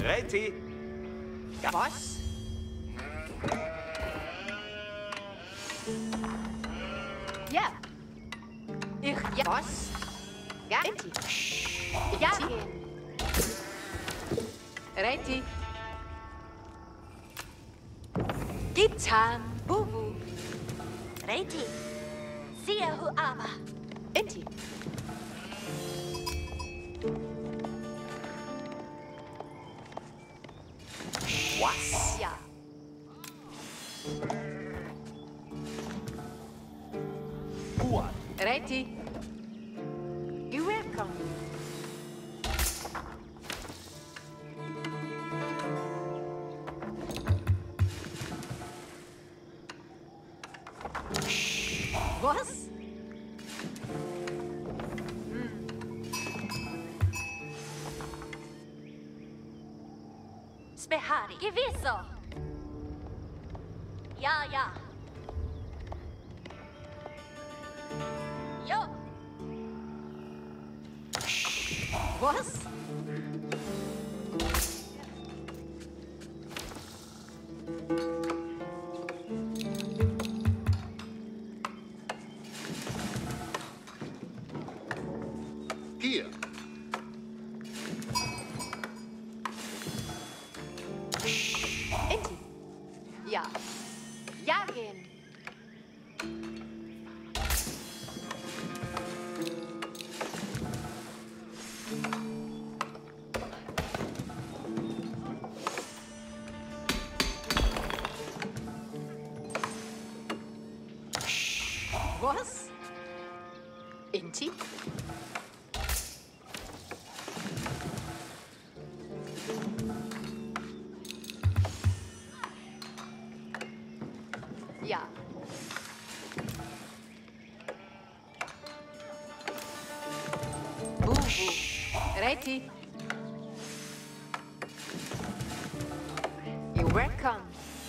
Ready? Was? Ja. Ja. Was? Ganti. Ja. Ready. Gitan. Bubu. Ready. Sia hu ama. Enti. Was? Ja. Uan. Ready. You welcome. Was? Spehari. Gewisso. Ja, ja. Jo. Was? Hier. Enti. Ja. Jagen. Was? Inti? Ja. Bubu. Ready? You're welcome.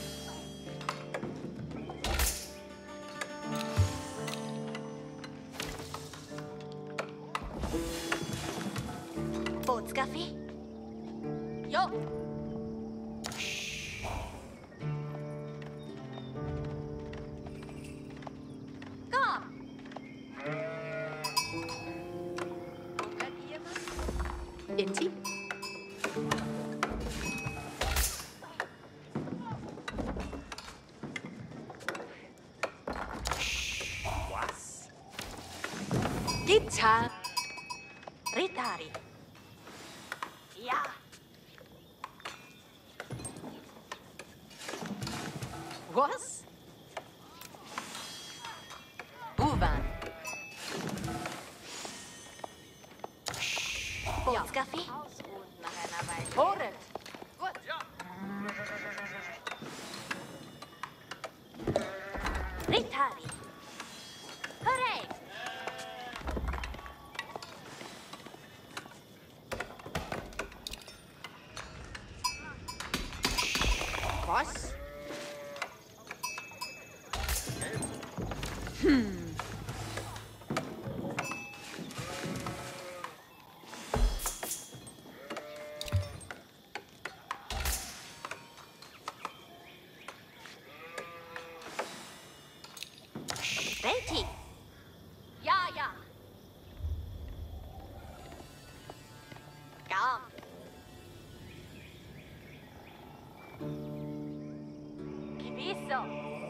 Bootskaffee. Jo. Komm. Inti? Was? Gitarre. Ritari. Ja. Was? Uwan. Bootskaffee. Ausruhen nach einer Weile. Horet. Gut. Ritari. Hooray. Was? Ready. Ja, ja. Komm. Gewisso.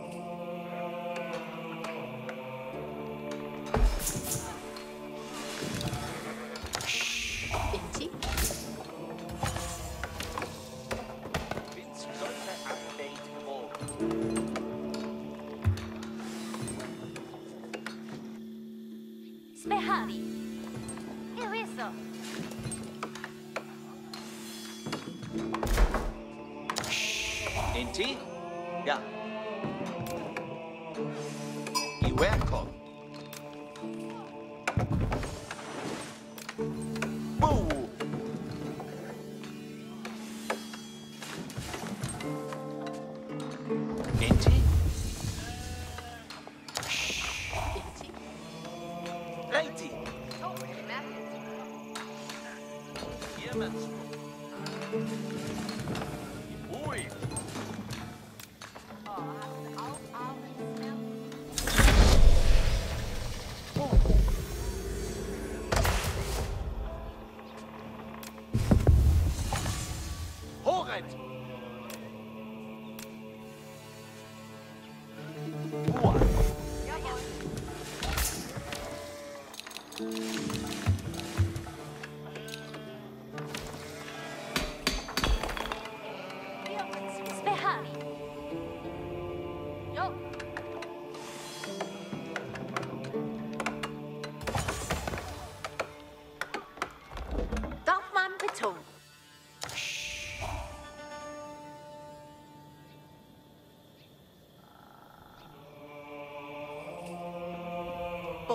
Inti? Vince sollte Update morgen. Spehari. Gewisso. Inti? Ja. You welcome. Boo! Inti? Inti? Ready? Oh, ich merke es. Jemand.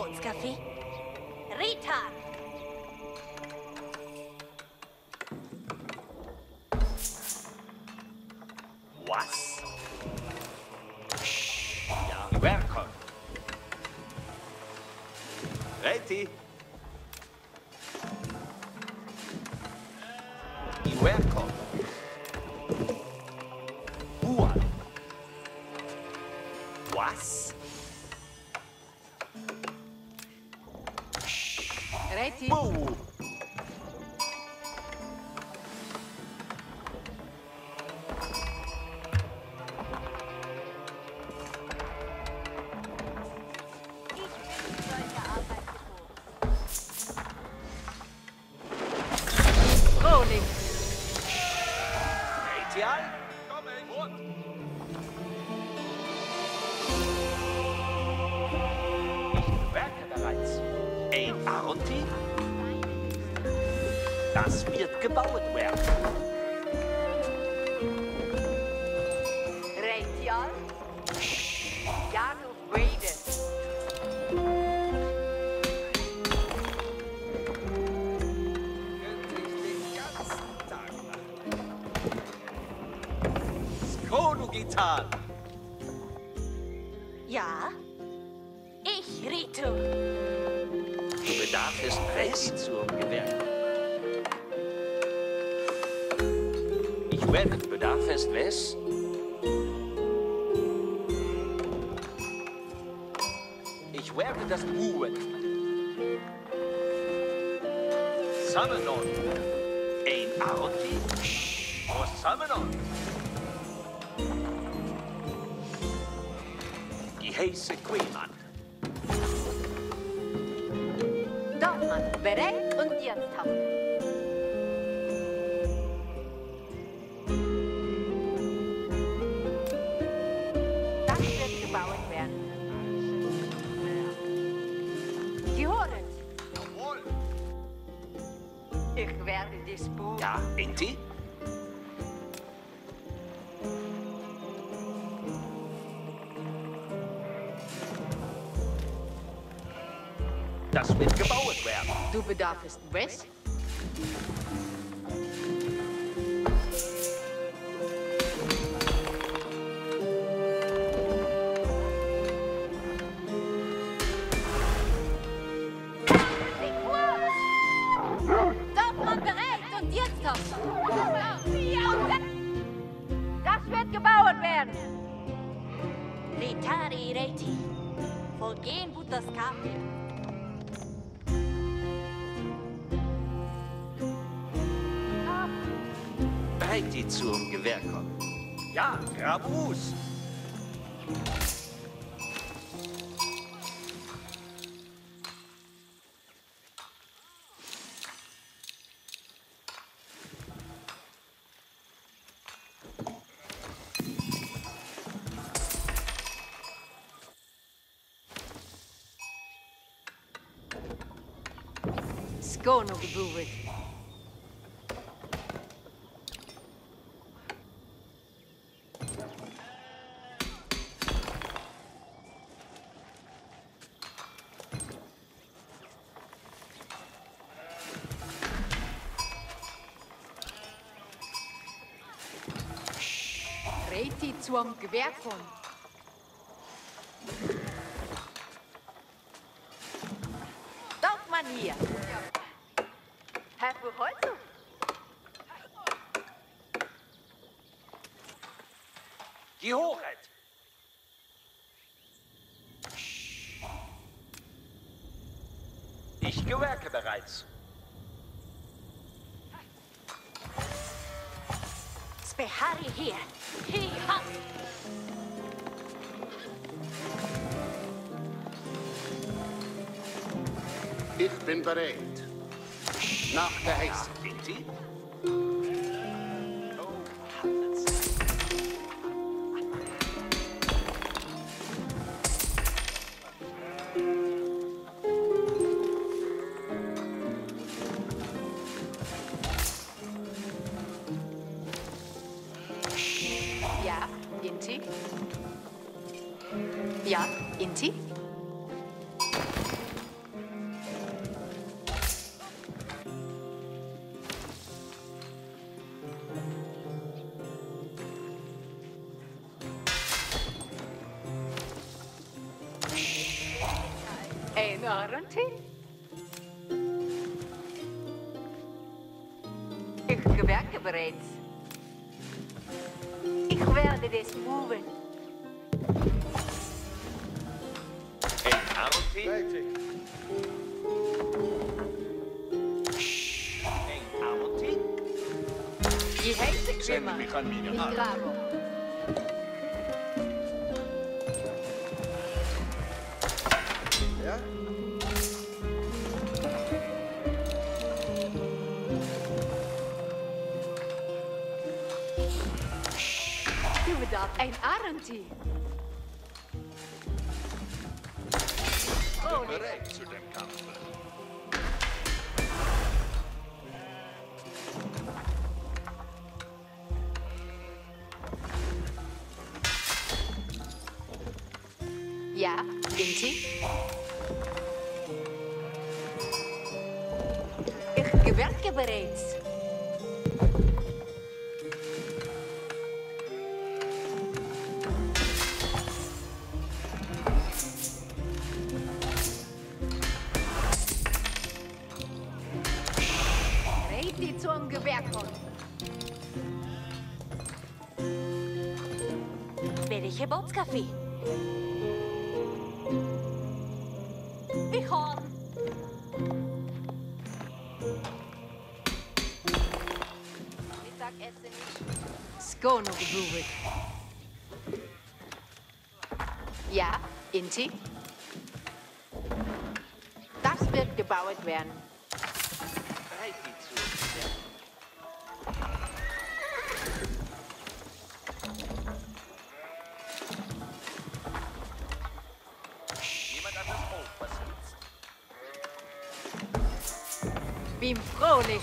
Bootskaffee. Ritar. Was? Ja, welcome. Ready? Welcome. Buan. Was? Reti. Bu. Ich bin solche Arbeit gewohnt. Groning. Retial? Coming. Ich werke bereits. Ein Aronti? Das wird gebaut werden. Retial. Januf Wade. Könnte ich den ganzen Tag machen. Skonugitan. Ja? Ich, Ritu. Du bedarfst recht zum Gewerk. Ich werde bedarfst was? Ich werde das Buhen. Samenon. Ein Aronti. Oh, Samenon. Die heiße Queenman. Dortmann. Bereit und jetzt haben. Das wird gebaut werden. Gehört. Jawohl. Ich werde das Buch. Ja, Enti? Das wird gebaut werden. Du bedarfst was? Dortmann bereit und jetzt auf. Das wird gebaut werden. Ritari Reti. Vorgehen Butters Kaffee. Reiti zum Gewehr kommen. Ja, Grabus. Skono gebuwet. Reti zum Gewehr kommen. Dortmann hier. Herr für heute? Die Hoheit. Ich gewerke bereits. Spehari hier. Hi-ha. Ich bin bereit. Nach geheißen. Enti? Ja, Inti. Ja, Inti. Ein Arrenti? Ich gewerke bereits. Ich werde das proben. Ein Arti. Fertig. Ein Arti. Die heiße Sende Krimmer. mich an meine Ich Hand. grabo. Ja? Du bedarfst ein Arrenti. Bin bereit zu dem Kampf. Ja, Inti? Ich gewerke bereits. Red die zum Gewerk kommen. Welche Bootskaffee? Ich hab. Mittagessen nicht. Skono gebubelt. Ja, Inti? Das wird gebaut werden. Bereit die zu. Jemand an das Boot, was willst? Bin frohlich.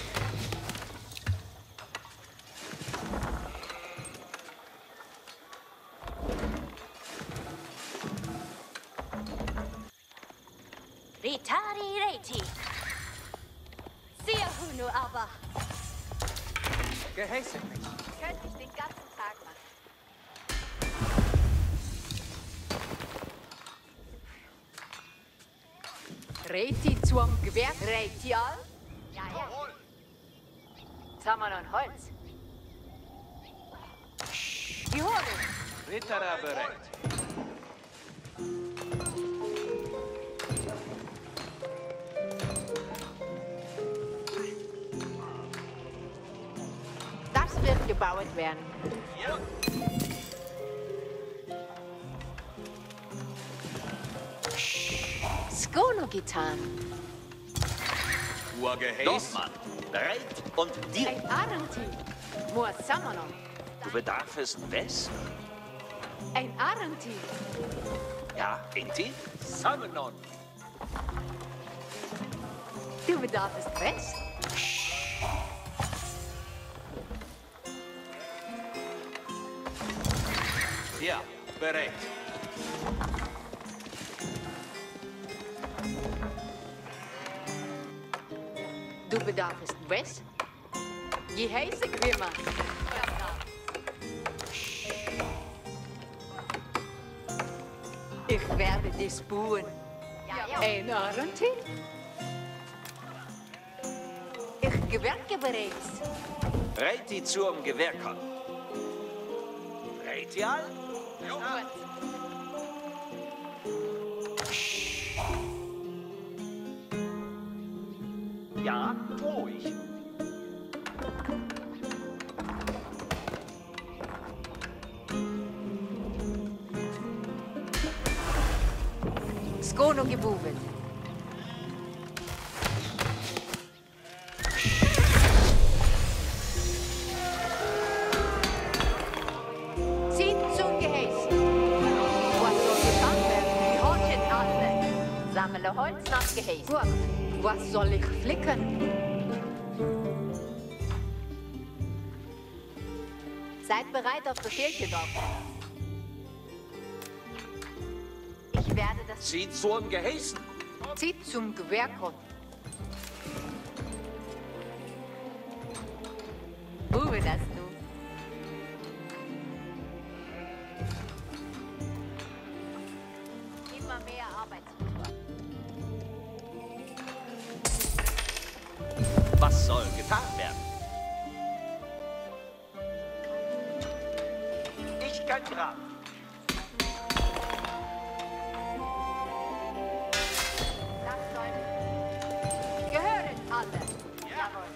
Ritari Reti. Sehr Hunu aber. Geheißen mich. Könnte ich den ganzen Tag machen. Reti zum Gewerk. Reti all? Ja, ja. Jawohl. Sammeln und Holz. Die Horde. Ritterer bereit. Das wird gebaut werden. Ja. Skono getan. Uhr geheißen. Dorfmann, bereit und dir. Ein Arrenti. Moor Sammeln. Du bedarfst West? Ein Arrenti. Ja, Inti? Samenon. Du bedarfst West. Ja, bereit. Du bedarfst West. Die heiße Grimmer. Ich werde dich buhen. Ja, ja. Ein Arrenti? Ich gewerke bereits. Reit die zum Gewerker. Reit ihr all? Ja, ruhig. Skono gebubelt. Zieht zum Geheiß. Was soll getan werden? Die Horchen atmen. Sammle Holz nach Gehäß. Gut, was soll ich flicken? Seid bereit auf Befehl, jedoch. Ich werde das. Sie zum Geheißen. Zieht zum Gewerk. Bube das du. Immer mehr Arbeitsfutter. Was soll getan werden? Ich kann graben. Das soll gehören alle. Jawohl.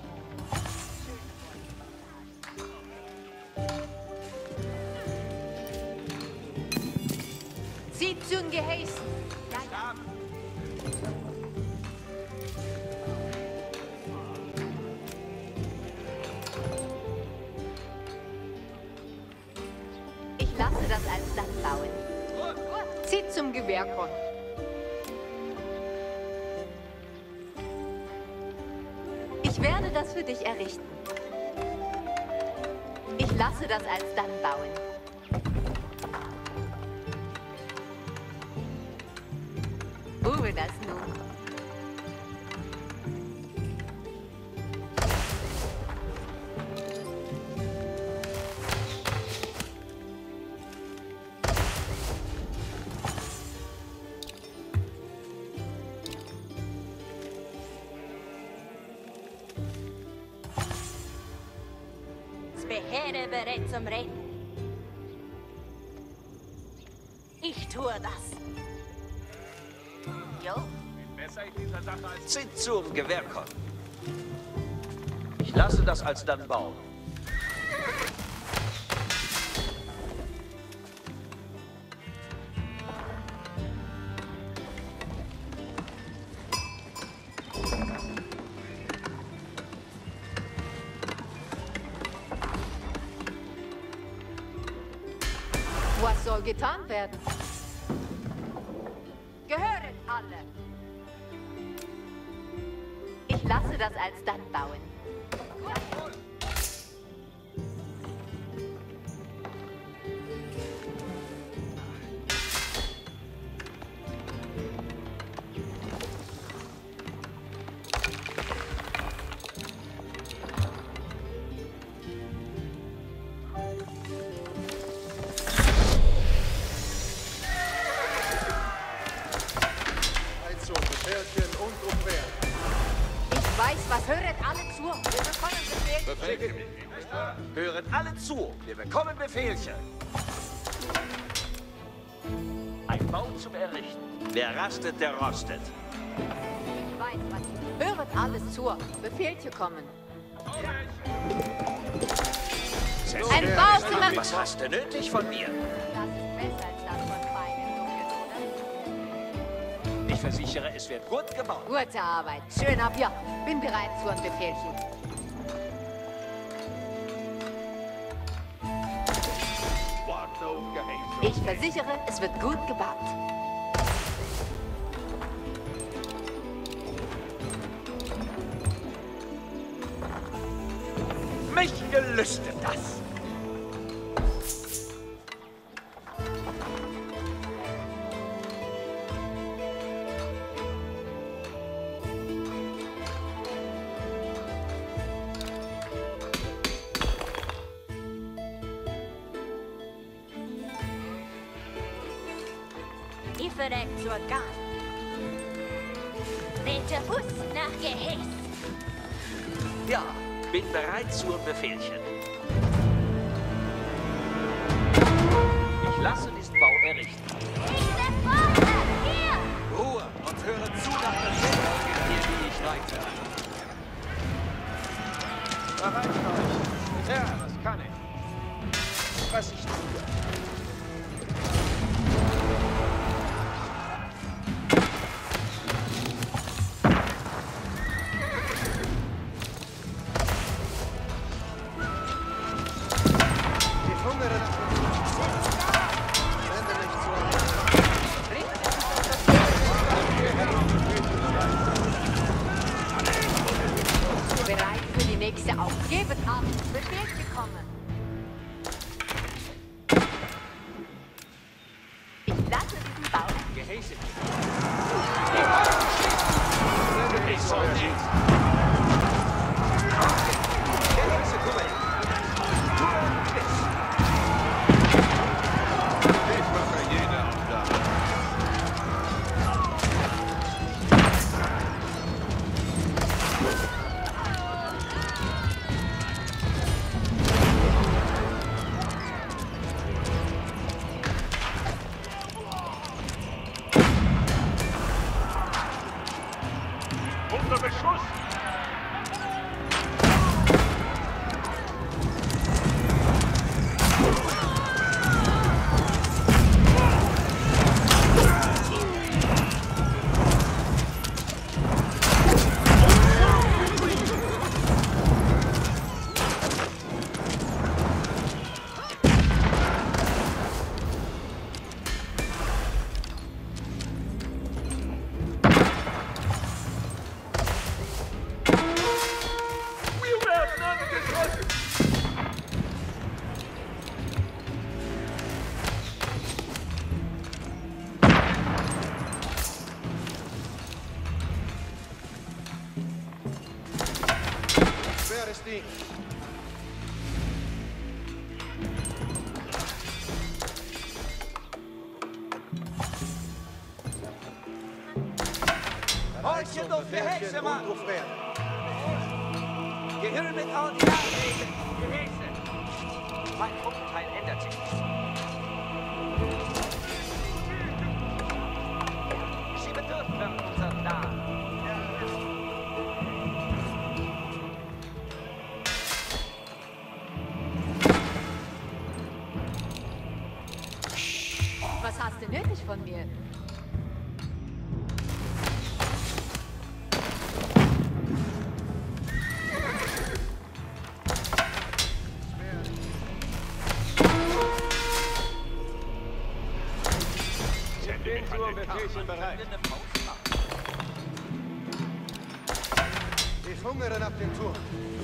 Sie zum geheißen. Ja, ja. Ich lasse das alsdann bauen. Zieht zum Gewehrkorn. Ich werde das für dich errichten. Ich lasse das alsdann bauen. Ruhe das nun. Beheere bereit zum Rennen. Ich tue das. Jo. Besser in dieser Sache als Zit zum Gewehr kommen. Ich lasse das alsdann bauen. Was soll getan werden? Gehören alle. Ich lasse das alsdann bauen. Heizung, Befehlchen und umquer. Ich weiß, was höret alle zu. Wir bekommen Befehl. Hören alle zu. Wir bekommen Befehlchen. Ein Bau zum Errichten. Wer rastet, der rostet. Ich weiß, was. Höret alles zu. Befehlchen kommen. Ein Bau zum Errichten. Was hast du nötig von mir? Das ist besser als das von meinen Dunkeln, oder? Ich versichere, es wird gut gebaut. Gute Arbeit. Schön ab hier. Bin bereit zu einem Befehlchen. Ich versichere, es wird gut gebaut. Mich gelüstet das. Ich verreck zur Garn. Rete Fuß nach Gehäß. Ja, bin bereit zur Befehlchen. Ich lasse diesen Bau errichten. Diese Pforte! Hier! Ruhe und höre zu nach der Folge, die ich reite. Bereit euch. Ja, das kann ich. Was ich tue. Ich hungere nach Wende mich zu. Bereit für die nächste Aufgabe haben. Befehl bekommen. Ich lasse diesen Bau. Gehäse. Ich soll nicht. Gehäse, guck mal. Ich mache jede Aufgabe. Ding. Horchen doch für Hexe, Mann! Und auf Wehr. Gehirn mit Ordinarregeln! Gehäse! Mein Truppenteil ändert sich nicht. Sie bedürfen unseren Namen. Was hast du nötig von mir? Zur Befehlchen bereit. Ich hungere nach dem Turm.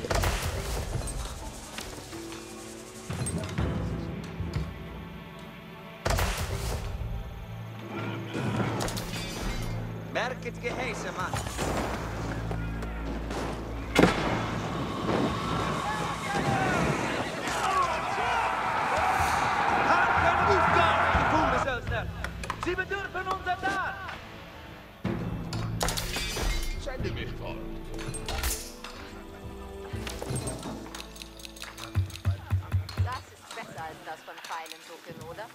Merket Gehäse, Mann! Sie bedürfen unser Nahen! Sende mich fort. Das ist besser als das von Pfeilen ducken, oder?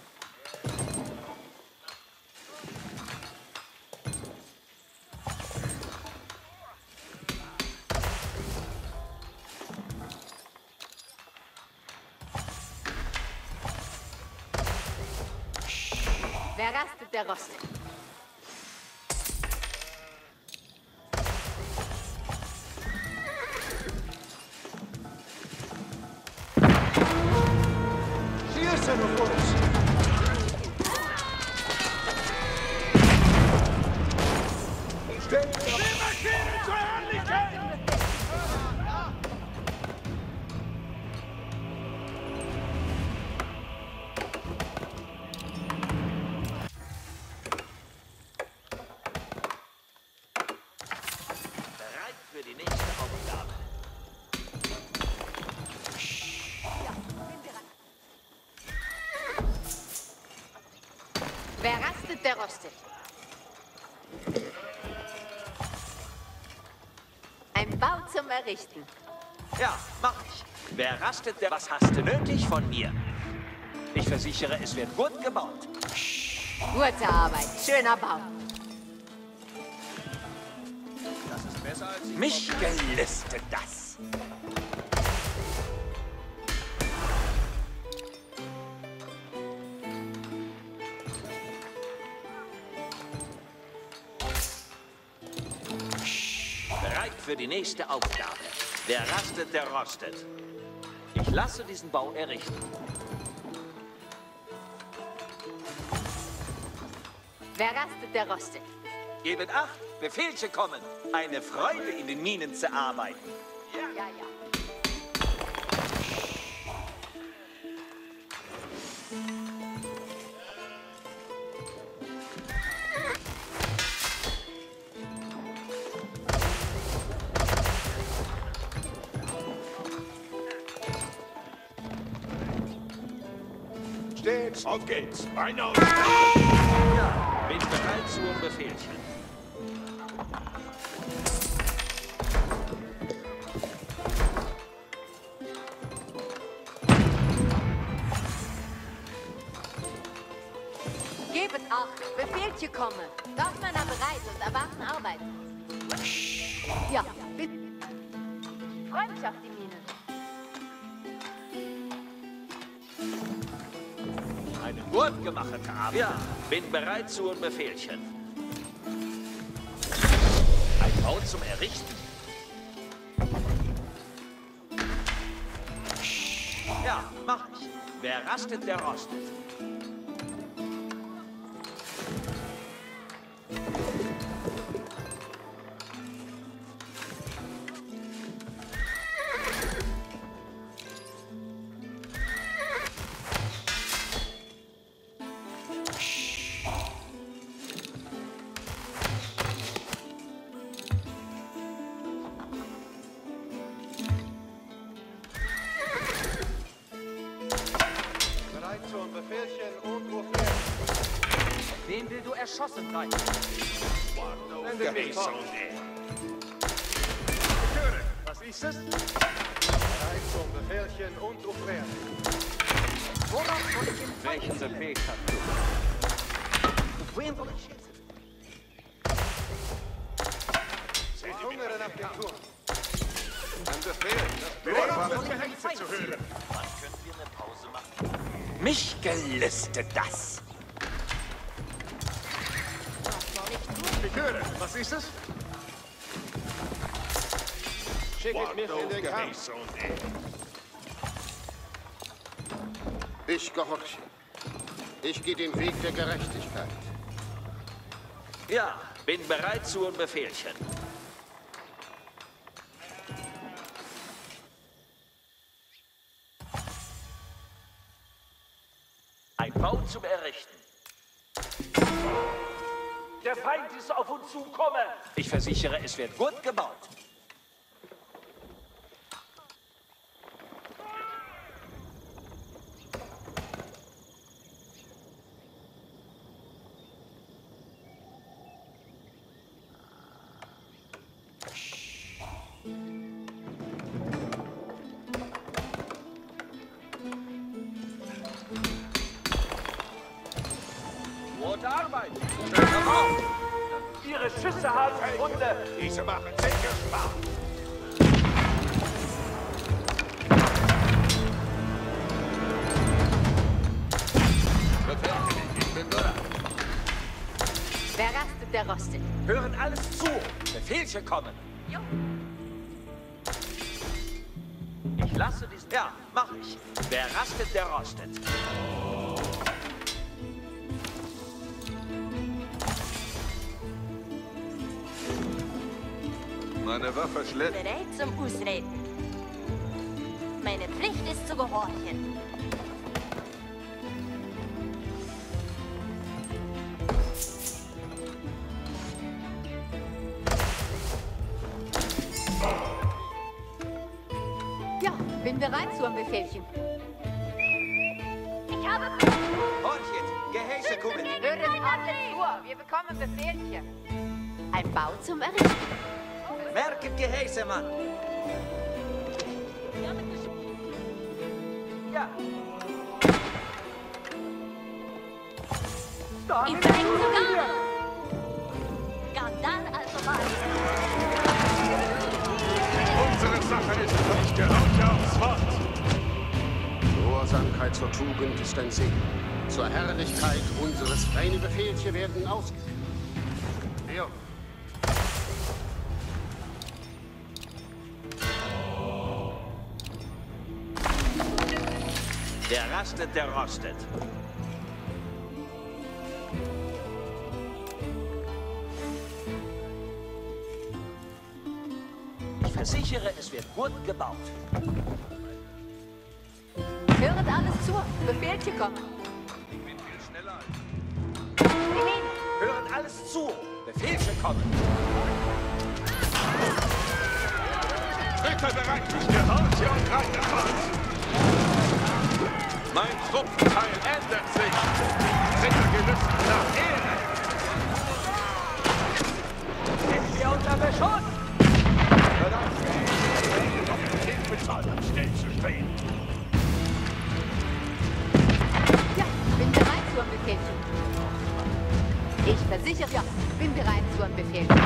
Wer rastet, der rostet. Schießen auf uns! Bereit für die nächste Aufgabe. Ja, bin bereit. Wer rastet, der rostet. Ein Bau zum Errichten. Ja, mach ich. Wer rastet, der... Was hast du nötig von mir? Ich versichere, es wird gut gebaut. Gute Arbeit. Schöner Bau. Das ist besser als Mich gelüstet das. Bereit für die nächste Aufgabe. Wer rastet, der rostet. Ich lasse diesen Bau errichten. Wer rastet, der rostet. Gebet acht, Befehlchen kommen. Eine Freude, in den Minen zu arbeiten. Ja, ja. Stets, auf geht's. Beine aus. Ja, bin bereit zum Befehlchen. Gebet acht, Befehlchen komme. Dorfmänner bereit und erwarten Arbeit. Ja, bitte. Freue mich auf die Minen. Eine gut gemachte Arbeit. Ja, bin bereit zum Befehlchen. Ein Bau zum Errichten. Ja, mach ich. Wer rastet, der rostet. Wen will du erschossen sein? Geheißer und Höre, was ist es? Bereit zum Befehlchen und umwehren. Worauf soll ich ihn Welchen Befehl hast du? Wen soll ich schießen? Hungere nach dem Turm. Ein Befehl. Worauf Das soll ich ihn Geheiße zu hören. Wann können wir eine Pause machen? Mich gelüstet das. Ich höre, was ist es? Schicket mich in den Kampf. Geheißer und Ich gehorche. Ich gehe den Weg der Gerechtigkeit. Ja, bin bereit zu einem Befehlchen. Ein Bau zum Errichten. Der Feind ist auf uns zukommen. Ich versichere, es wird gut gebaut. Gute Arbeit. Schöner Bau. Ihre Schüsse haben Wunde. Diese machen sicher Spaß. Ich bin da. Wer rastet, der rostet. Hören alles zu. Befehlchen kommen. Jo. Ich lasse dies... Ja, mach ich. Wer rastet, der rostet. Meine Waffe schlägt. Bereit zum Ausreden. Meine Pflicht ist zu gehorchen. Ja, bin bereit zu einem Befehlchen. Ich habe... Horchet, Gehäse kommen. Hören alle zu, wir bekommen Befehlchen. Ein Bau zum Errichten. Merket Gehäse, Mann. Ja. Ich bin sogar... Gandal also mal. Unsere Sache ist nicht gehört aufs Wort. Gehorsamkeit zur Tugend ist ein Segen. Zur Herrlichkeit unseres feine Befehlchen werden ausgeführt. Ja. Der rastet, der rostet. Ich versichere, es wird gut gebaut. Hören alles zu, Befehlchen kommen. Ich bin viel schneller als Hören alles zu. Befehlchen kommen. Ritter bereit, ich gehorche und reite fort. Mein Truppenteil ändert sich. Ritter gelüsten nach Ehre. Sind wir unter Beschuss? Hilfezahlung stillzustehen. Ja, bin bereit zu einem Befehlchen. Ich versichere, ja, bin bereit zu einem Befehlchen.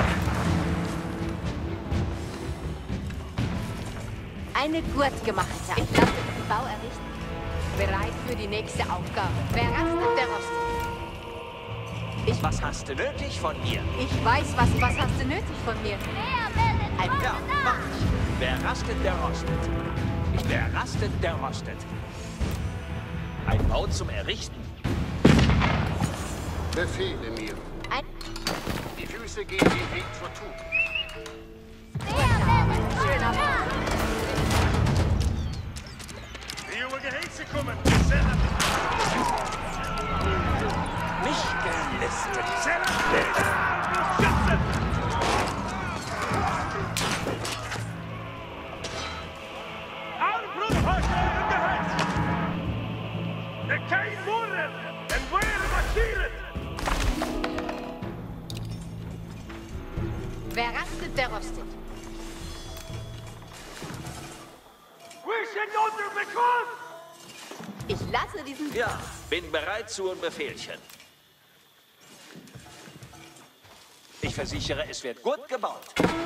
Eine gut gemachte Sache. Ich lasse den Bau errichten. Bereit für die nächste Aufgabe. Wer rastet, der rostet. Was hast du nötig von mir? Ich weiß, was hast du nötig von mir? Wer meldet Ein Ja, mach ich. Wer rastet, der rostet. Wer rastet, der rostet. Ein Bau zum Errichten. Befehle mir. Ein Die Füße gehen den Weg zur Tugend. schöner Bau. Die junge Gehäse kommen. Mich gelüstet. Schützen! Aufruf heute im Geheiß! Der kein Wunder, denn woher marschiert! Wer rastet, der rostet. Ich lasse diesen... Ja, bin bereit zu ein Befehlchen. Ich versichere, es wird gut gebaut.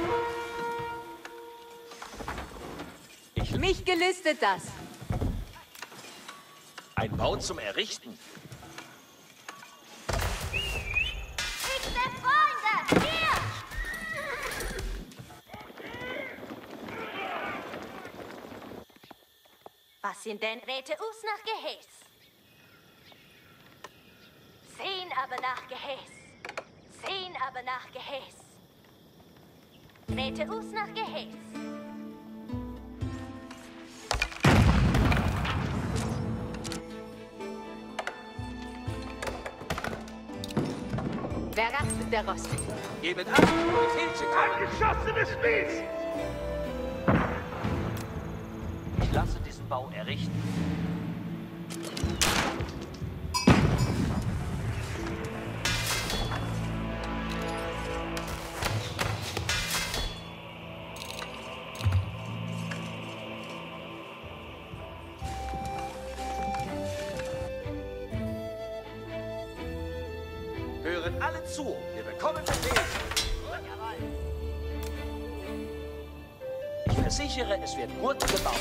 Mich gelistet das. Ein Bau zum Errichten. Ich sehe Freunde! Hier! Was sind denn Räte us nach Gehäß? Sehen aber nach Gehäß. Sehen aber nach Gehäß. Räte us nach Gehäß. Wer rastet, der rostet. Gebet ab, Befehlchen kommen. Angeschossenes Spieß! Ich lasse diesen Bau errichten. Hören alle zu, wir bekommen Befehl. Ich versichere, es wird gut gebaut.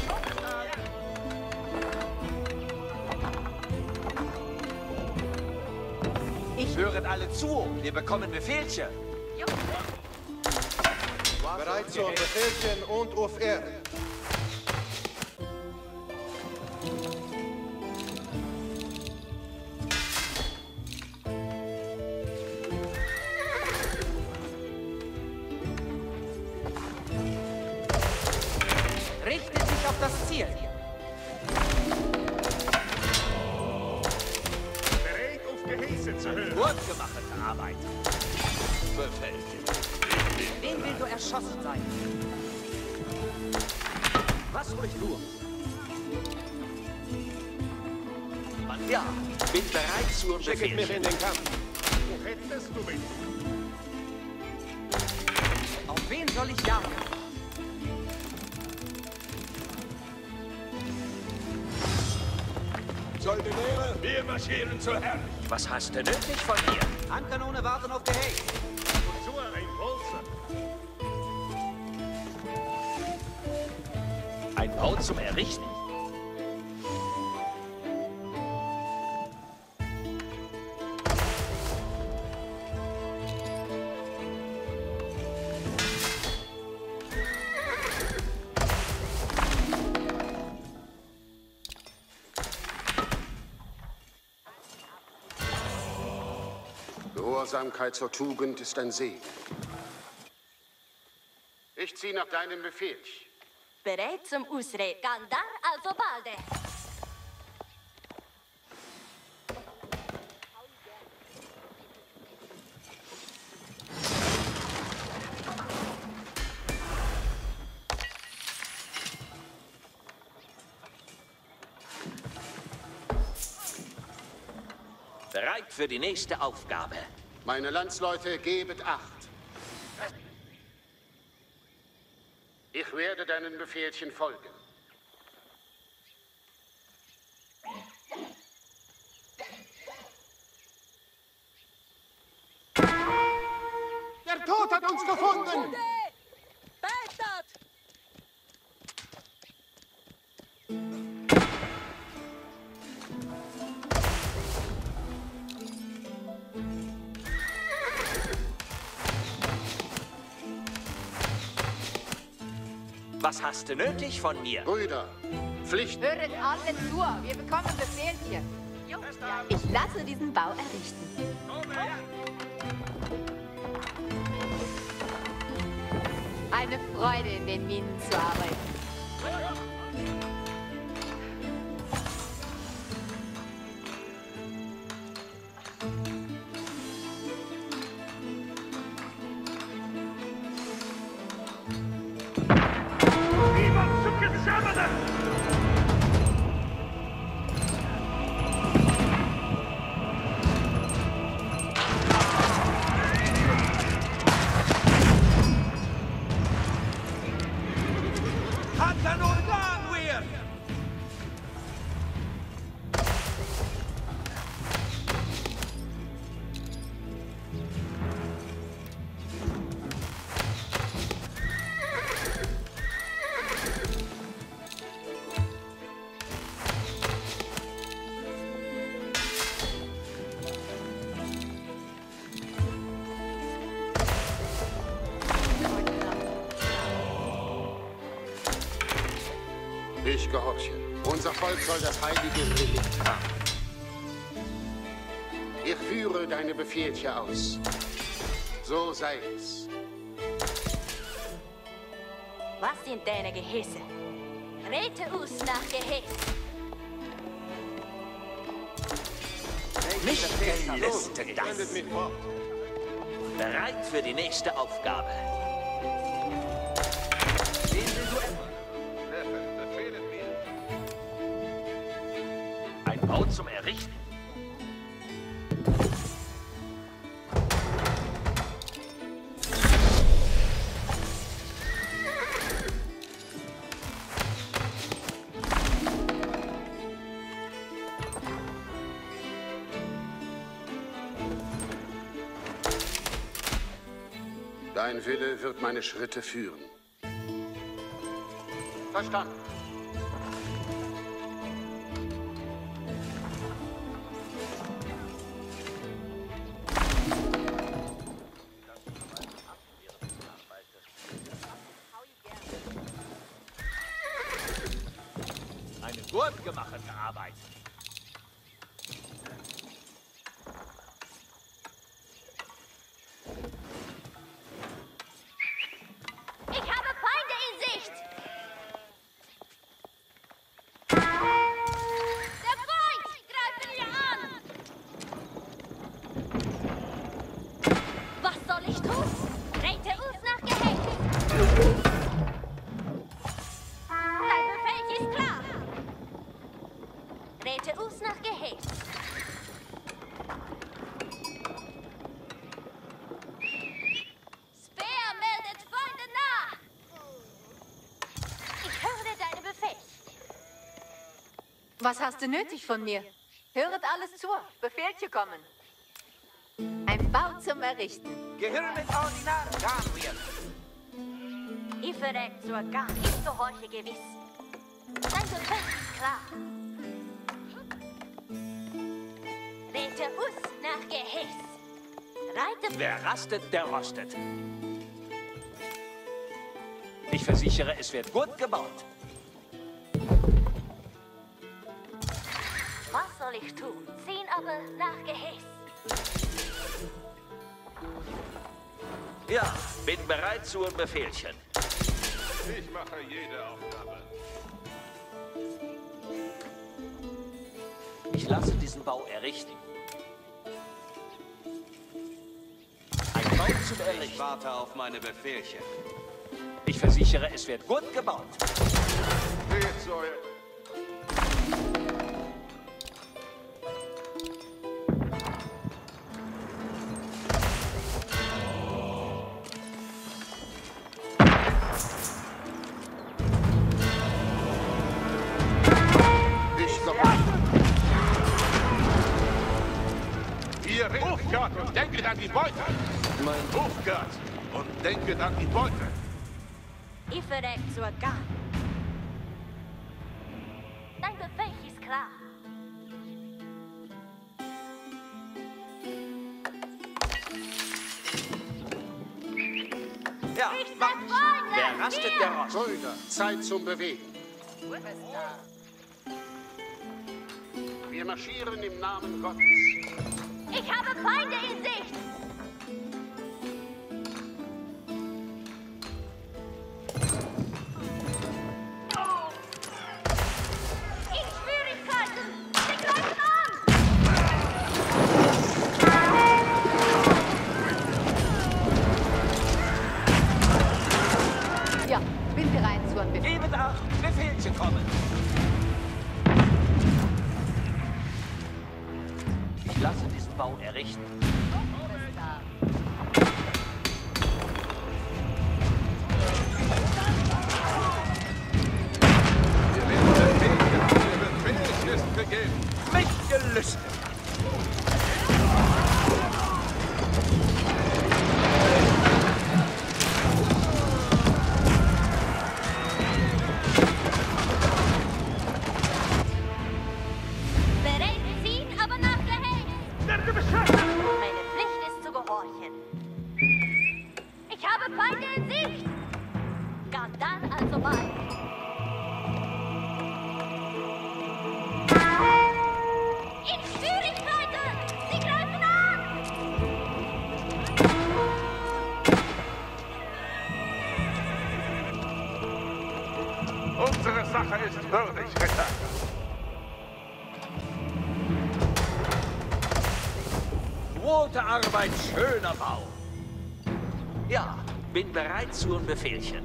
Hören alle zu, wir bekommen Befehlchen. Bereit zum Befehlchen und auf Erde. Richtet sich auf das Ziel. Bereit auf Gehäße zu hören. Gut gemachte Arbeit. Befehlchen. Wen will du erschossen sein? Was ruhig nur. Ja, bin bereit zu einem Schicket mich Befehlchen. in den Kampf. Wo hättest du mich? Auf wen soll ich jagen? Soldeniere, wir marschieren zur Herren. Was hast du nötig von mir? Handkanone warten auf Gehäß. So ein Bolzer. Ein Bau zum Errichten? Gehorsamkeit zur Tugend ist ein Segen. Ich ziehe nach deinem Befehl. Bereit zum Ausreden. Gandar also balde. Bereit für die nächste Aufgabe. Meine Landsleute, gebet Acht. Ich werde deinen Befehlchen folgen. Der Tod hat uns gefunden! Was hast du nötig von mir? Brüder, Pflicht. Höret alle zu, wir bekommen Befehlchen. Ich lasse diesen Bau errichten. Eine Freude, in den Minen zu arbeiten. Niemand zu gesammeln! Ich gehorche. Unser Volk soll das heilige Relikt haben. Ich führe deine Befehlchen aus. So sei es. Was sind deine Gehäuse? Rete uns nach Gehäß. Mich gelistet Sendet das. mich fort. Bereit für die nächste Aufgabe. Wen will du etwa? Neffe, befehlet mir. Ein Bau zum Errichten. Dein Wille wird meine Schritte führen. Verstanden. Eine gut gemachte Arbeit. Ich habe Feinde in Sicht! Der Feind! Greifen wir an! Was soll ich tun? Rete uns nach Gehäß! Dein Befehl ist klar! Rete uns nach Gehäß! Speer meldet Feinde nach! Ich höre deinen Befehl. Was hast du nötig von mir? Höret alles zu. Befehlchen kommen. Ein Bau zum Errichten. Gehirn mit Ordinar, Gabriel. Ich verreckt zur Gang. Ich gehorche gewiss. Dein Befehl ist klar. Rete uns nach Gehäß. Reite Wer rastet, der rostet. Ich versichere, es wird gut gebaut. Was soll ich tun? Ziehen aber nach Gehäß. Ja, bin bereit zur Befehlchen. Ich mache jede Aufgabe. Ich lasse diesen Bau errichten. Ein Bau zum Ich Errichten. warte auf meine Befehlchen. Ich versichere, es wird gut gebaut. Seht so. Ich gehorche. Ihr Hofgard und denket an die Beute. Mein Hofgard und denket an die Beute. Ich verreckt zur Gang. Dein Befehl ist klar. Ja, Ich mach. sag Freunde! Wer rastet, der rostet. Brüder, Zeit zum Bewegen. Wir marschieren im Namen Gottes. Ich habe Feinde in Sicht! In Schwierigkeiten! Sie greifen an! Ja, bin bereit zur Befehl. Gebet Acht, Befehlchen kommen. Ich lasse diesen Bau errichten. Wir werden befehlen. Der Befehl ist gegeben. Mich gelüstet. Bereit ziehen, aber nach Gehäß! Meine Pflicht ist zu gehorchen. Ich habe Feinde in Sicht! Gar dann alsobald. würdig, Ritter. Gute Arbeit, schöner Bau. Ja, bin bereit zu einem Befehlchen.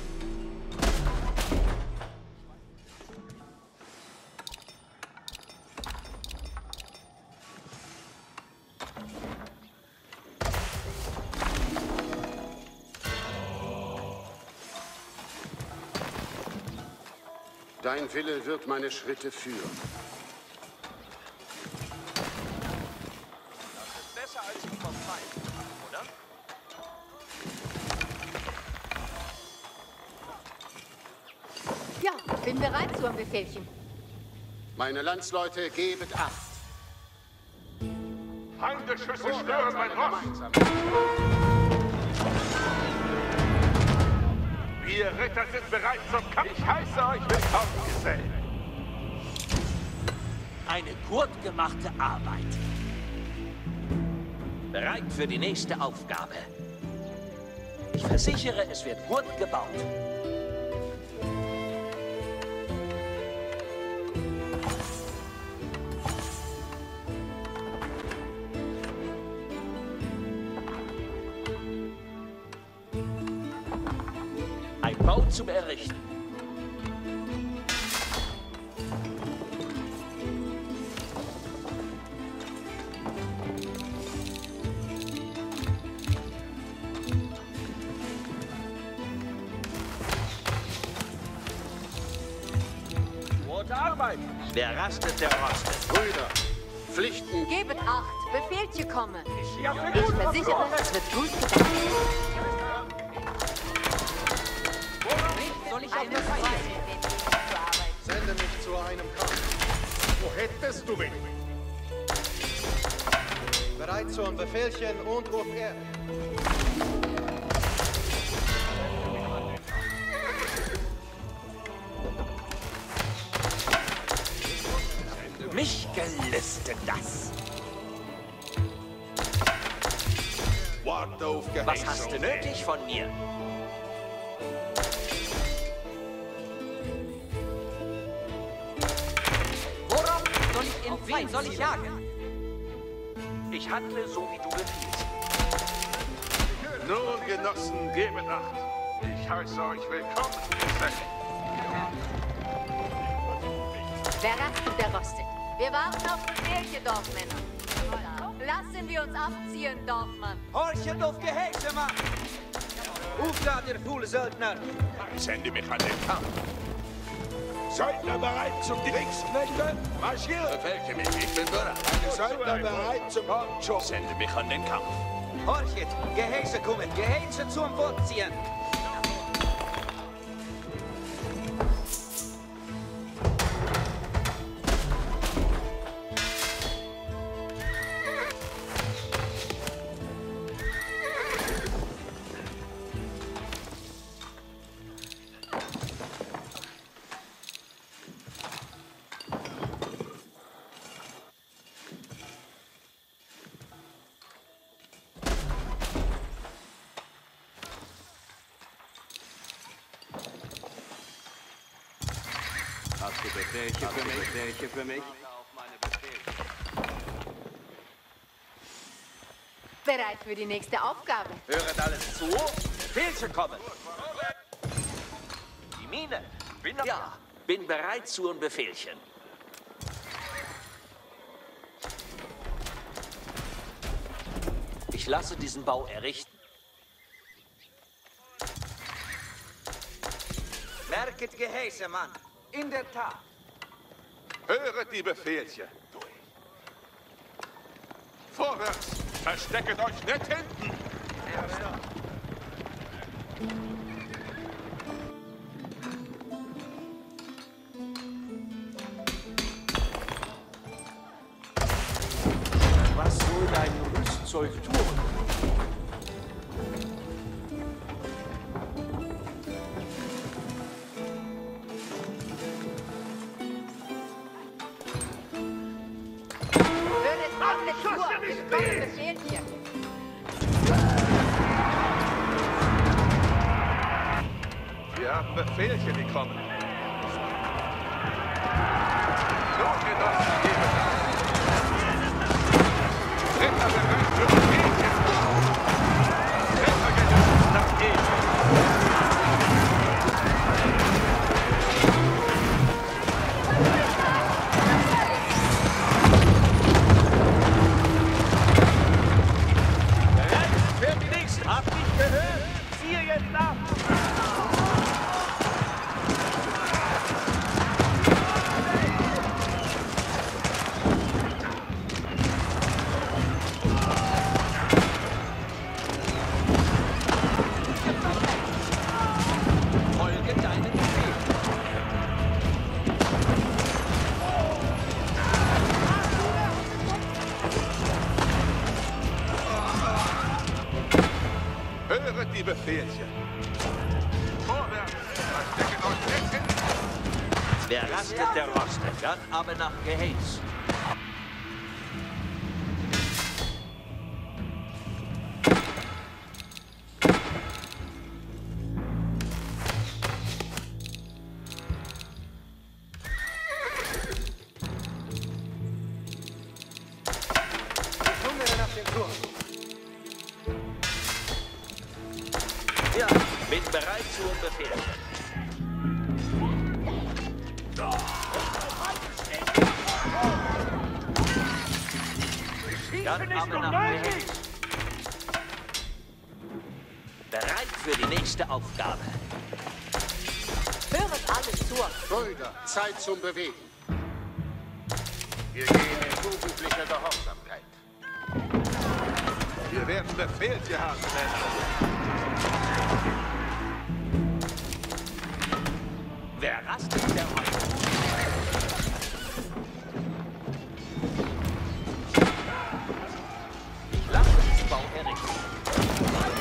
Dein Wille wird meine Schritte führen. Das ist besser als vom Feind, oder? Ja, bin bereit zu einem Befehlchen. Meine Landsleute, gebet Acht. Feindesschüsse stören mein Ross. Wir Ritter sind bereit zum Kampf. Ich heiße euch willkommen, Gesellen. Eine gut gemachte Arbeit. Bereit für die nächste Aufgabe. Ich versichere, es wird gut gebaut. Ein Bau zum Errichten. Gute Arbeit. Wer rastet, der rostet. Brüder, Pflichten. Gebet Acht, Befehlchen komme. Ja, Ich versichere, es wird gut gebaut. Soll ich Eine eine Freude, Feier? wenn ich zur Arbeit. Sende mich zu einem Kampf. Wo hättest du mich? Bereit zu einem Befehlchen und auf Erde. Mich gelüstet das. Wart auf Geheißung. Was hast du nötig von mir? Worauf soll ich in wen soll ich jagen? Ich handle so, wie du befiehlst. Nun, Genossen, gebet Acht. Ich heiße euch willkommen, Gesellen. Wer rastet, der rostet. Wir warten auf Befehlchen, Dorfmänner. Lassen wir uns abziehen, Dorfmann. Horchen auf Gehäse, Mann! Aufgabe, ihr Fuhle-Söldner! Sende mich an den Kampf. Söldner bereit zum Kriegsknechte? Marschiert! Befehle mich, ich bin bereit. Söldner bereit zum Schuss. Sende mich an den Kampf. Horchet, Gehäse kommen, Gehäse zum Fortziehen! Hast du Befehlchen für mich? Bereit für die nächste Aufgabe. Höret alles zu. Befehlchen kommen. Die Mine. Bin bereit zu einem Befehlchen. Ich lasse diesen Bau errichten. Merket Gehäse, Mann! In der Tat! Höret die Befehlchen. Vorwärts! Verstecket euch nicht hinten! Was soll dein Rüstzeug tun? Hört alle zu, willkommen Befehlchen. Wir haben Befehlchen bekommen. Für Befehlchen! Treffergelöst nach Ehe! Für die nächste. Hab dich gehört. Ziehe jetzt ab. Folge deinen Befehl. Höret die Befehlchen! Vorwärts! Verstecken euch jetzt hinten! Wer rastet, der rostet. Dann aber nach Geheiß. Ich hungere nach dem Turm. Ja, bin bereit zum Befehl. Dann aber nach Geheiß. Bereit für die nächste Aufgabe. Höret alle zu. Brüder, Zeit zum Bewegen. Wir gehen in jugendlicher Gehorsamkeit. Wir werden Befehlchen haben, Männer! Wer rastet, der rostet. Landungsbau errichten.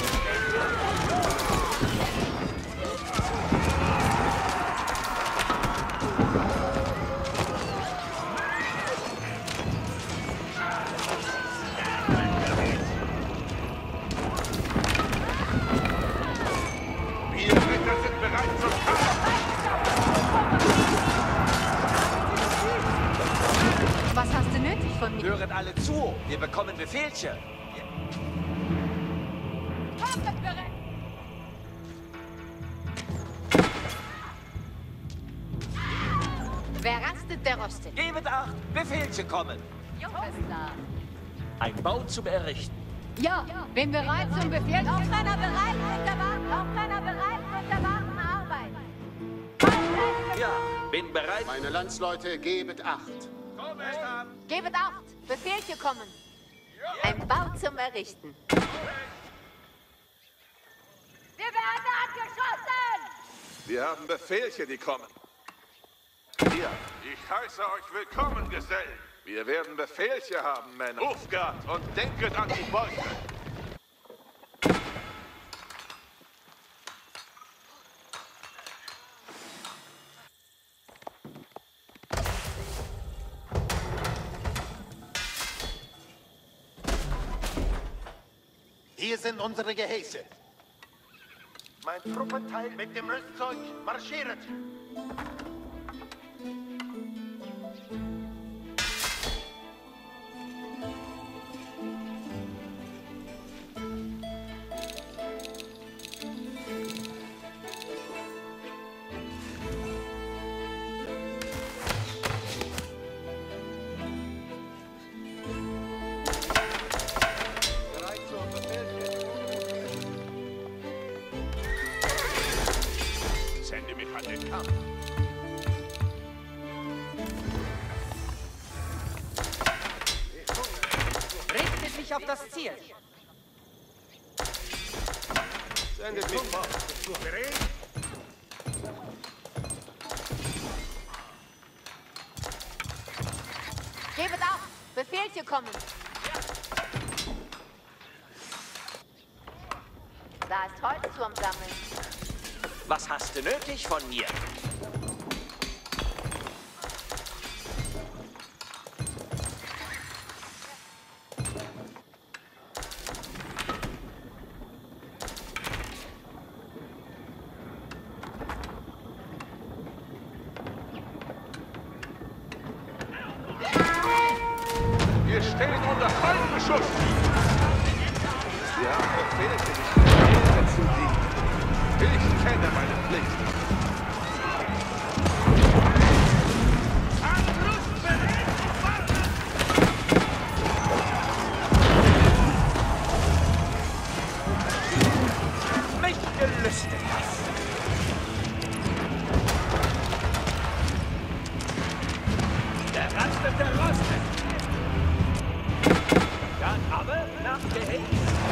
Wir Ritter sind bereit zum Kampf! Was hast du nötig von mir? Höret alle zu. Wir bekommen Befehlchen. Wer rastet, der rostet. Gebet Acht. Befehlchen kommen. Jungfester. Ein Bau zum Errichten. Ja, bin bereit zum Befehl. Aufmänner bereit und erwarten. Aufmänner bereit und erwarten Arbeit. Ja, bin bereit. Meine Landsleute, gebet Acht. Gebet Acht. Befehlchen kommen. Ein Bau zum Errichten. Wir werden angeschossen! Wir haben Befehlchen, die kommen. Hier, ich heiße euch willkommen, Gesellen. Wir werden Befehlchen haben, Männer. Hofgard und denket an die Beute. Hier sind unsere Gehäuse. Mein Truppenteil mit dem Rüstzeug marschiert. Sende mich an den Kampf. Richtet sich auf das Ziel. Sendet mich fort. Gebet Acht. Befehlchen kommen. Da ist Holz zum Sammeln. Was hast du nötig von mir? Wir stehen unter Feindbeschuss. Pflicht. Mich gelüstet das. Der rastet, der rostet. Dann aber nach Gehäß.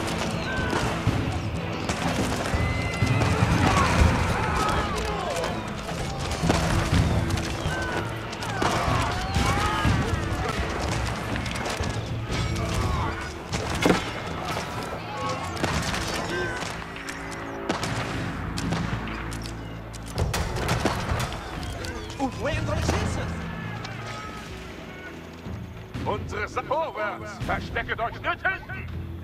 Unsere Sache vorwärts! Verstecket euch nicht hinten!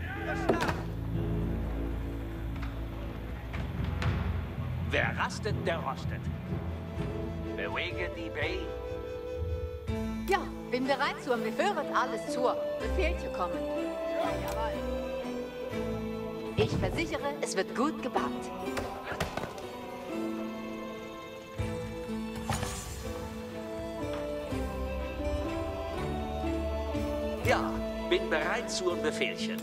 Wer rastet, der rostet. Bewege die Bay. Ja, bin bereit zu. Wir führen alles zur. Befehlchen kommen. Jawohl. Ich versichere, es wird gut gebaut. Ja, bin bereit zu Befehlchen.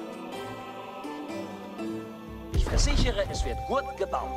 Ich versichere, es wird gut gebaut.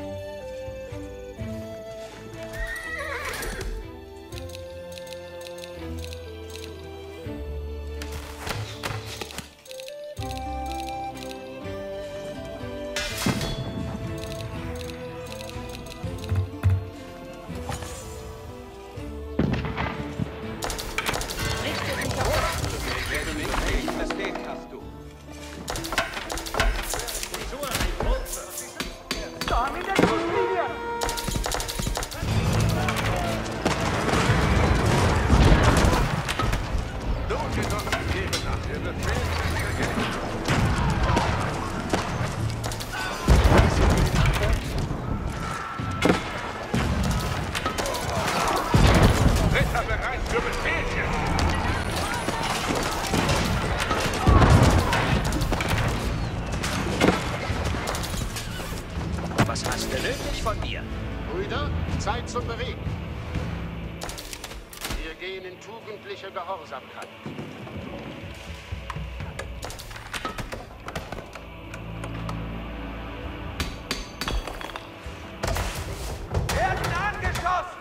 Was hast du nötig von mir? Brüder, Zeit zum Bewegen. Wir gehen in tugendliche Gehorsamkeit. Werden angeschossen!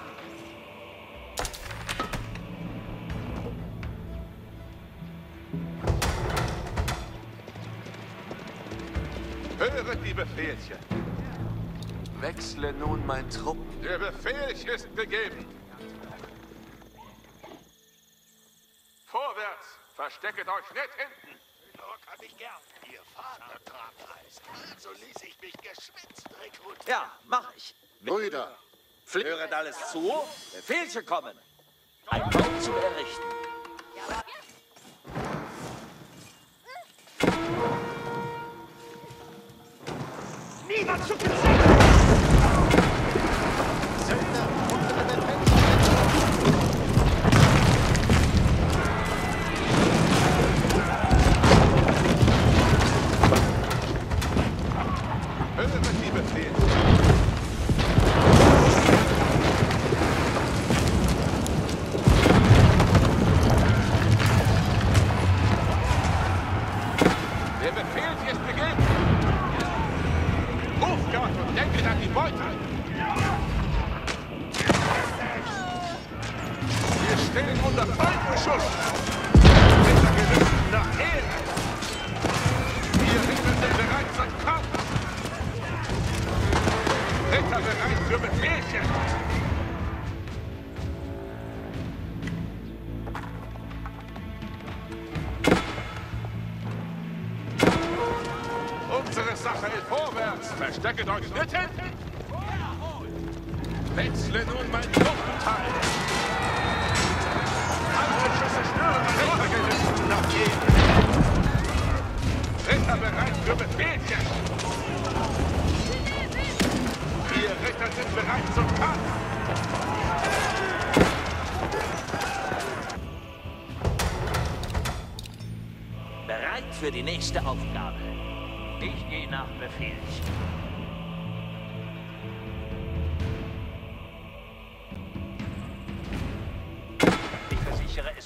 Höret die Befehlchen. Wechsle nun mein Trupp. Der Befehl ist gegeben. Vorwärts! Verstecket euch nicht hinten! Dort hab ich gern. Ihr Vater traf heiß. Also ließ ich mich geschwitzt rekrutieren. Ja, mach ich. Brüder, Höret alles zu. Befehlchen kommen. Ein Bau zu errichten. Niemand zu bezahlen! Söldner, unsere Defense. Höret die Befehle. Der Befehl ist gegeben. Hofgard und denket an die Beute. Wir stehen unter Feindbeschuss. Rittergerissen nach Ehre. Wir Ritter sind bereit zum Kampf. Ritter bereit für Befehlchen. Unsere Sache ist vorwärts. Verstecket euch nicht hinten. Wechsle nun mein Truppenteil. Andere Schüsse stören die Rittergerissen nach Ehre. Ritter bereit für Befehlchen. Wir Ritter sind bereit zum Kampf. Bereit für die nächste Aufgabe. Ich gehe nach Befehl.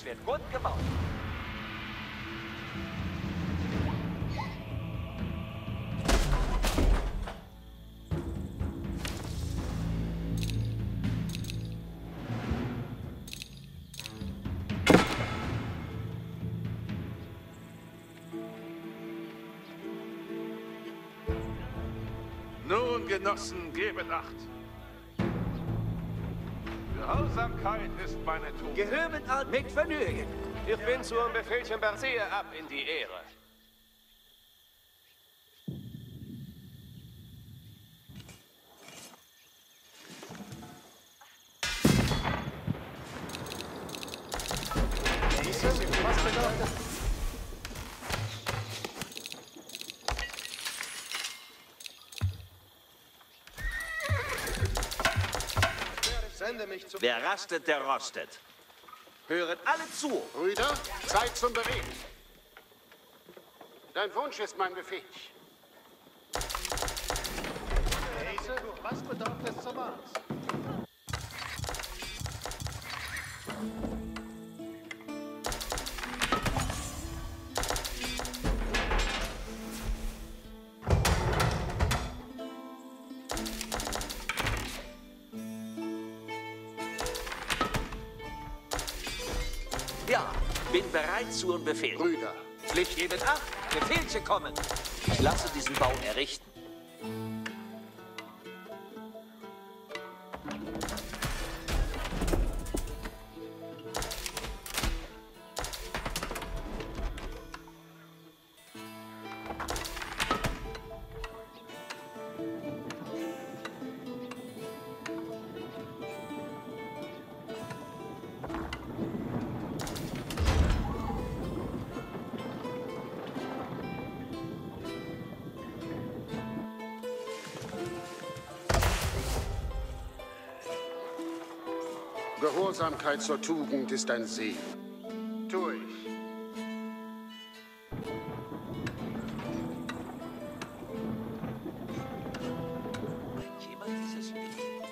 wird gut gebaut. Nun, Genossen, gebet Acht. Grausamkeit ist meine Tugend. Gehöben alt mit Vergnügen. Ich bin zum Befehlchen Berseer ab in die Ehre. Wer rastet, der rostet. Hören alle zu. Brüder, Zeit zum Bewegen. Dein Wunsch ist mein Befehl. Was bedarf es zum Arzt? Ja, bin bereit zu und Befehl. Brüder, Pflicht geben Acht. Befehlchen kommen. Ich lasse diesen Bau errichten. Gehorsamkeit zur Tugend ist ein Segen. Tu ich. Jemand dieses Lied?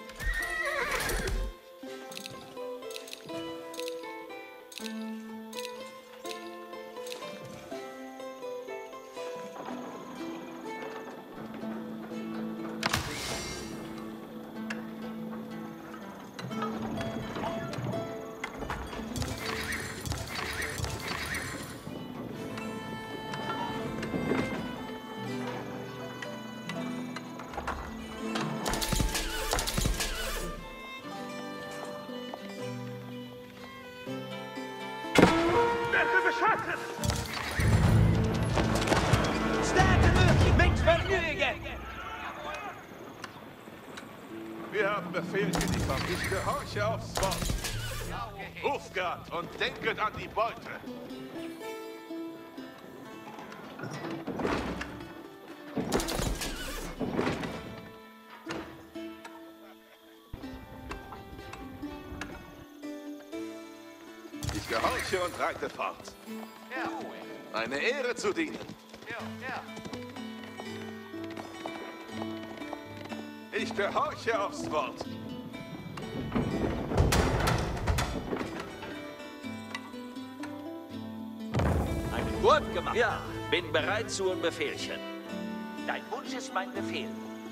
Mit Vergnügen! Wir haben Befehlchen bekommen. Ich gehorche aufs Wort. Hofgard und denket an die Beute. Ich gehorche und reite fort. Eine Ehre zu dienen. Ich gehorche aufs Wort. Einen Gurt gemacht. Ja, bin bereit zu und Befehlchen. Dein Wunsch ist mein Befehl.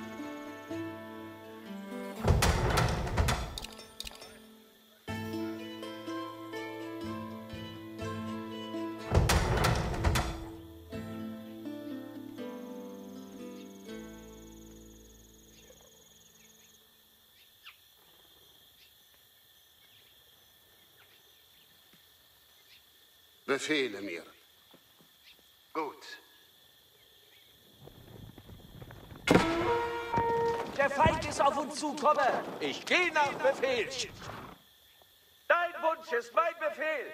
Befehle mir. Gut. Der Feind ist auf uns zukommen. Ich gehe nach Befehl. Dein Wunsch ist mein Befehl.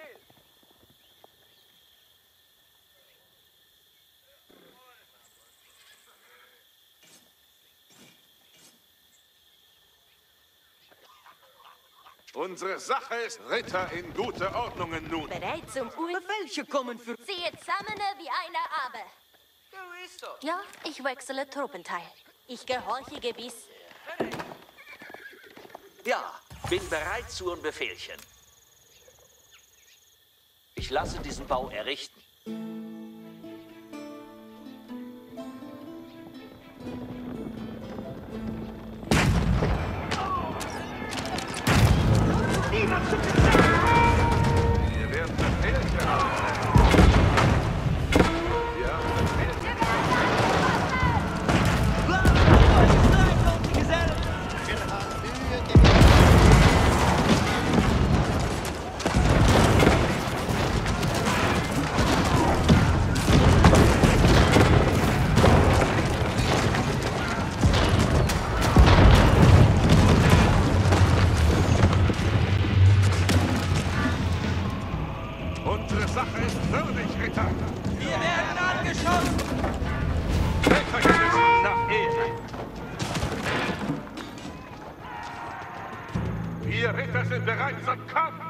Unsere Sache ist Ritter in gute Ordnungen nun. Bereit zum Welche kommen für... Ziehe zusammen wie eine Abe. Ja, ich wechsle Truppenteil. Ich gehorche gewiss. Ja, bin bereit zu und Befehlchen. Ich lasse diesen Bau errichten. Wir werden Befehlche haben. Wir haben Befehlche. Unsere Sache ist würdig, Ritter. Wir werden angeschossen! Rittergewissen nach Ehre. Wir Ritter sind bereit zum Kampf.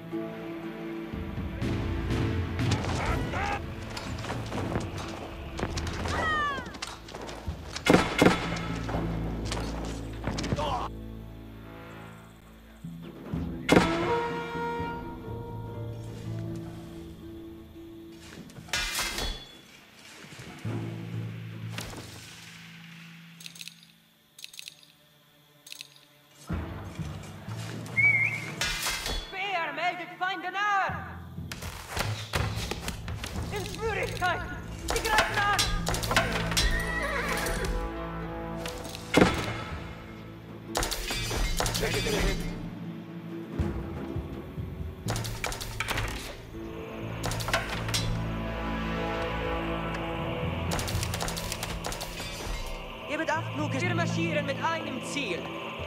Speer meldet Feinde nahe! In Schwierigkeiten! Sie greifen an! Ihr bedacht nur, wir marschieren mit einem Ziel.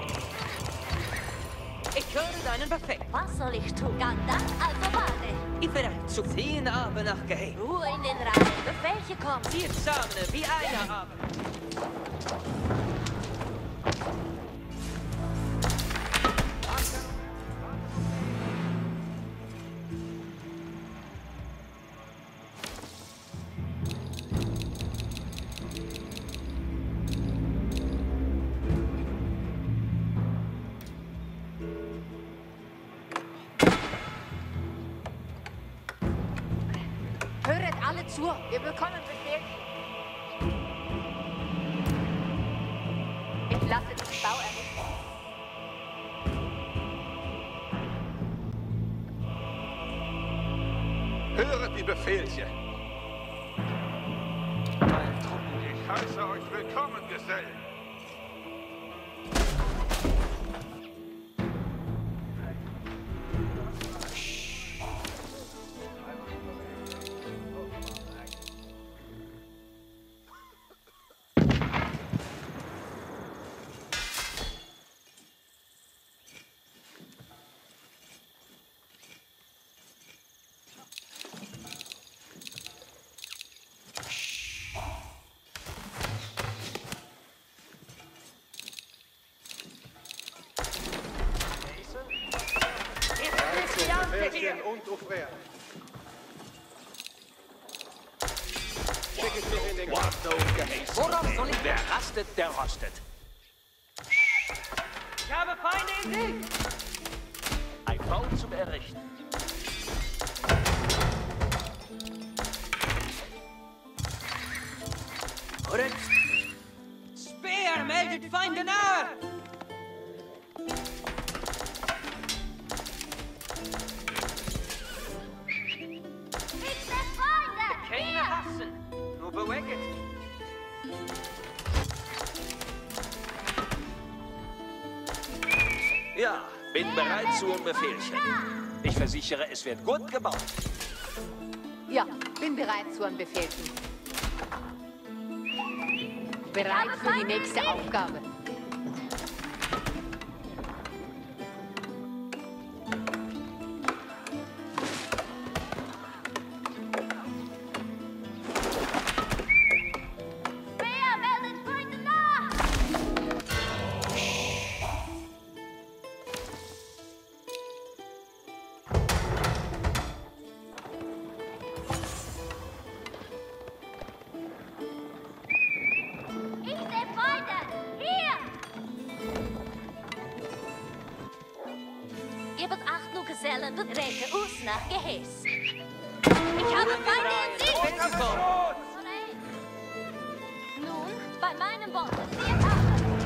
Ich höre deinen Befehl. Was soll ich tun? Gandalf, also warte. Ich bereit zu ziehen, aber nach Geheim. Ruhe in den Reihen. Befehlche kommen. Wir zusammen wie einer aber. Höret alle zu, wir bekommen Befehl. Ich lasse den Bau errichten. Höret die Befehlche. Ich heiße euch willkommen, Gesellen. Befehlchen und auf Wehr. Schicket mich in den Kampf. Worauf soll ich? Wer rastet, der rostet. Ich habe Feinde im Sicht! Ein Bau zum Errichten. Korrekt. Speer meldet Feinde nahe! Ich sehe Feinde! Keine hassen, nur bewacket. Ja, bin bereit zum Befehlchen. Ich versichere, es wird gut gebaut. Ja, bin bereit zu einem Befehlchen. Bereit für die nächste Aufgabe. Speer meldet Feinde nahe! Ich sehe Feinde! Hier! Ihr beacht nur Gesellen, betrete uns nach Geheiß. Ich habe Feinde in Sicht! Los! Nun, bei meinem Wort, sieht ab!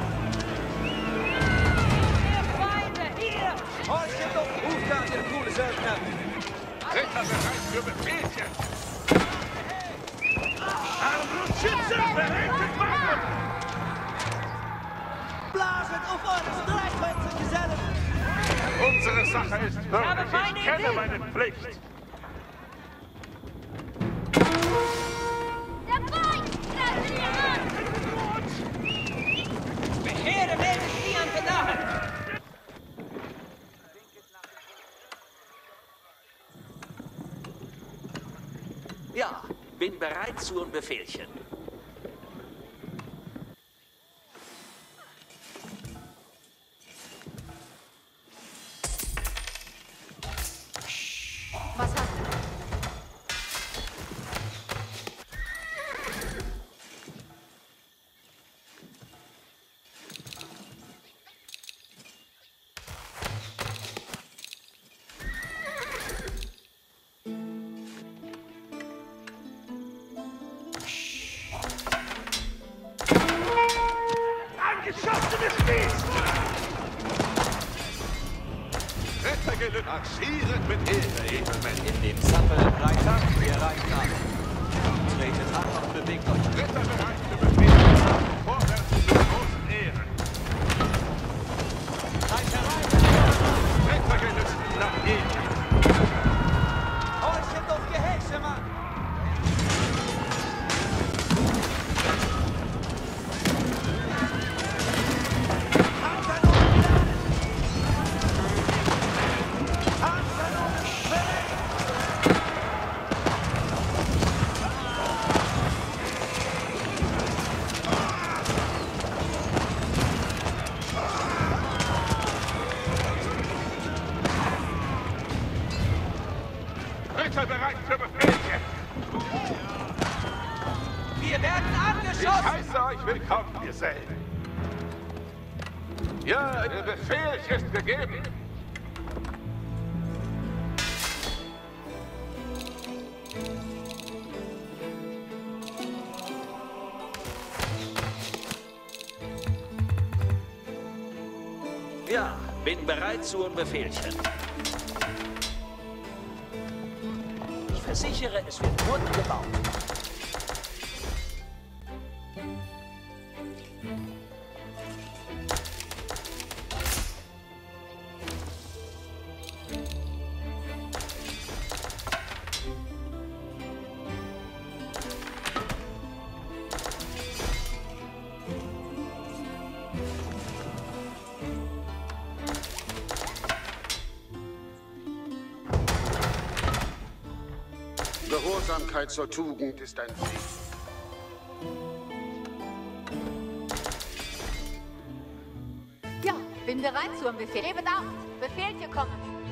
Feinde, hier! Horchen doch! Hofgard, ihr coole Söldner! Ritter bereit für Befehlchen! Armbrustschütze, bereitet Waffen! Blaset auf eure Streichhölzer, Gesellen! Unsere Sache ist würdig. Ich kenne meine Pflicht. Der Feind greift sie an! Beheere melden sie an Bedachen! Ja, bin bereit zu Befehlchen. Was hast du? Angeschossenes Biest! Rittergelüt marschieren mit Ehre, Edelmänner. In dem Zappel Reiter, ihr Reiter. Tretet an und bewegt euch. Ritter bereit für Befehlchen. Vorwärts zu großen Ehren. Rittergelüsten nach Ehre. Horchen doch, Gehäse, Mann! Ritter bereit für Befehlchen. Wir werden Ich angeschossen! heiße euch willkommen, Gesellen. Ja, der Befehl ist gegeben. Ja, bin bereit zu Befehlchen. Ich versichere, es wird rund gebaut. Gehorsamkeit zur Tugend ist ein Segen. Ja, bin bereit zu einem Befehl. Gebet Acht! Befehlchen kommen!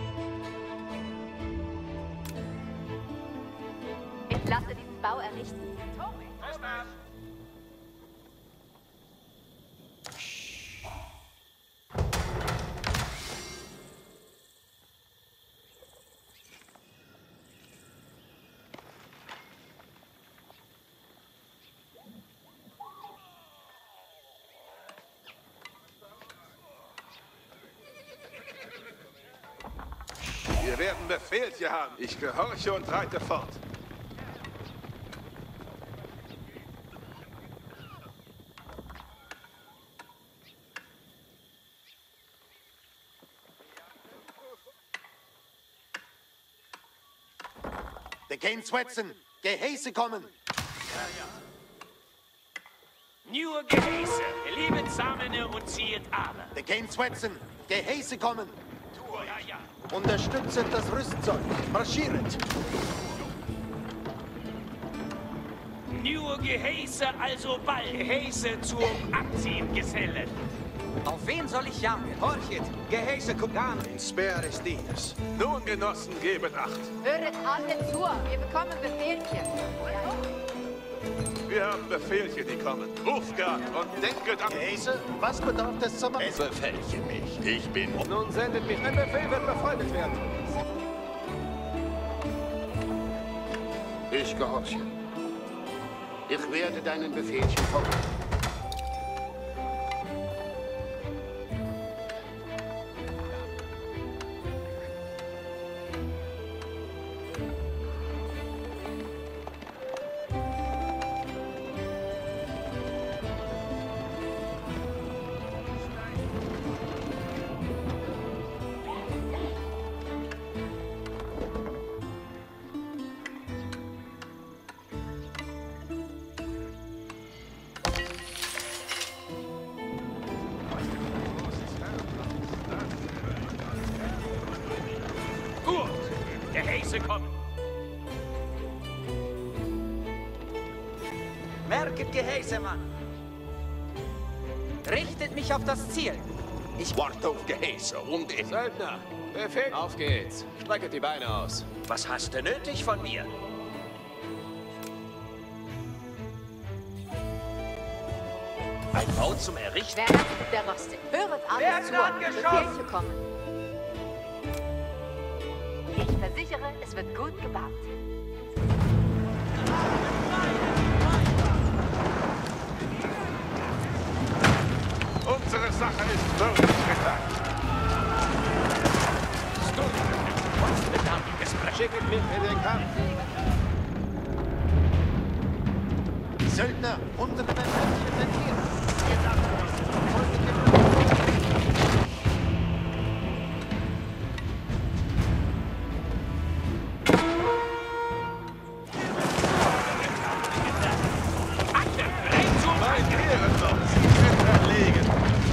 Ich lasse diesen Bau errichten. Wir werden Befehlchen haben. Ich gehorche und reite fort. Der Kane Swetson, Gehäse kommen. Nur Gehäse, liebet Samene und ziehet aber. Der Kane Swetson, Gehäse kommen. Ja. Unterstützet das Rüstzeug. Marschiert. Nur Gehäse, also bald. Gehäse zum Abziehen, Gesellen. Auf wen soll ich jagen? Horchet, Gehäse Kugan. In Speeres Dienes. Nun, Genossen, gebet Acht. Höret alle zu! Wir bekommen Befehlchen. Wir haben Befehlchen, die kommen. Hofgard und denket an... Gehäse, was bedarf des zum Es befälche mich. Ich bin... Nun sendet mich. Ein Befehl wird befolgt werden. Ich gehorche. Ich werde deinen Befehlchen folgen. Gehäuse kommen. Merket Gehäuse, Mann. Richtet mich auf das Ziel. Ich warte auf Gehäuse und ich... Söldner, Befehl. Auf geht's. Streckt die Beine aus. Was hast du nötig von mir? Ein Bau zum Errichten? Wer rastet, der rostet. Höret alles zu. Befehlche kommen. Ich versichere, es wird gut gebaut. Unsere Sache ist wirklich getan. Schickt mich in den Kampf. Söldner, unsere Befehlchen sind hier. Wir sagen uns, folgende Mein Ehrenlos, Sie sind erlegen.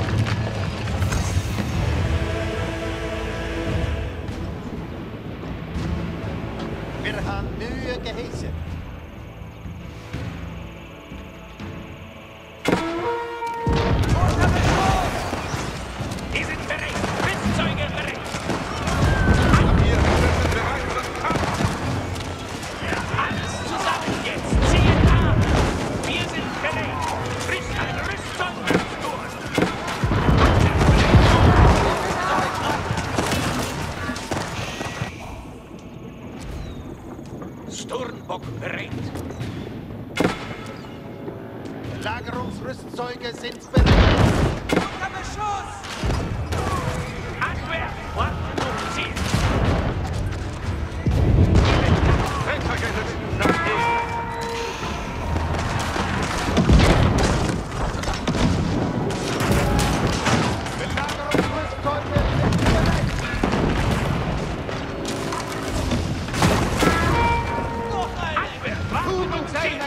Wir haben Mühe Gehäuse. Die sind bereit. Rüstzeuge bereit. Wir sind bereit für den Kampf. Alles zusammen jetzt. Zieht an. Wir sind bereit. Ein Rüstzeug wird durch. Sturmbock bereit. Lagerungsrüstzeuge sind bereit. Unter Beschuss! Abwehr. Warten und ziehen. Trefferkette nach Gegner. Belagerungsrüstzeuge sind bereit. Abwehr. Warten und ziehen.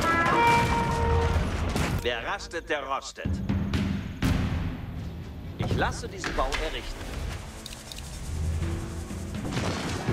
Wer rastet, der rostet. Ich lasse diesen Bau errichten.